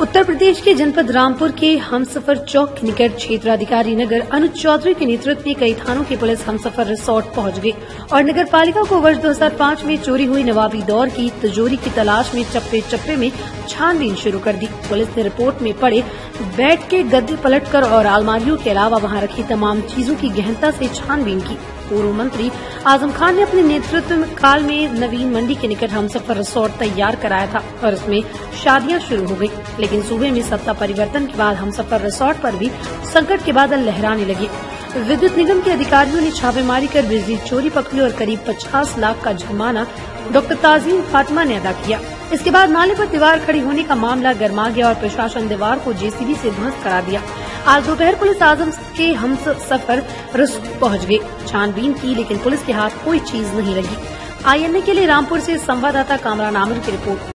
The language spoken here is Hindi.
उत्तर प्रदेश के जनपद रामपुर के हमसफर चौक के निकट क्षेत्राधिकारी नगर अनुज चौधरी के नेतृत्व में कई थानों की पुलिस हमसफर रिसोर्ट पहुंच गई और नगर पालिका को वर्ष 2005 में चोरी हुई नवाबी दौर की तिजोरी की तलाश में चप्पे चप्पे में छानबीन शुरू कर दी। पुलिस ने रिपोर्ट में पड़े बेड के गद्दे पलटकर और अलमारियों के अलावा वहां रखी तमाम चीजों की गहनता से छानबीन की। पूर्व मंत्री आजम खान ने अपने नेतृत्व काल में नवीन मंडी के निकट हमसफर रिसोर्ट तैयार कराया था और उसमें शादियां शुरू हो गई, लेकिन सूबे में सत्ता परिवर्तन के बाद हमसफर रिसोर्ट पर भी संकट के बादल लहराने लगे। विद्युत निगम के अधिकारियों ने छापेमारी कर बिजली चोरी पकड़ी और करीब 50 लाख का जुर्माना डॉक्टर ताजीम फातिमा ने अदा किया। इसके बाद नाले पर दीवार खड़ी होने का मामला गर्मा गया और प्रशासन दीवार को जेसीबी से ध्वस्त करा दिया। आज दोपहर पुलिस आजम के हमसफर रिसोर्ट पहुंच गई, छानबीन की, लेकिन पुलिस के हाथ कोई चीज नहीं लगी। INA के लिए रामपुर से संवाददाता कामरान आमिर की रिपोर्ट।